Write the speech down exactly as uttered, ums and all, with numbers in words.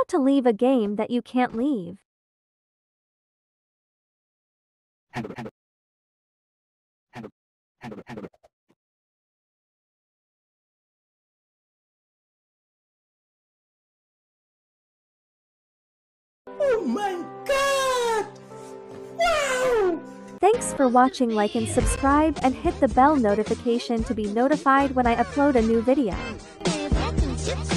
to leave a game that you can't leave. Oh my god! Wow! Thanks for watching. Like and subscribe and hit the bell notification to be notified when I upload a new video.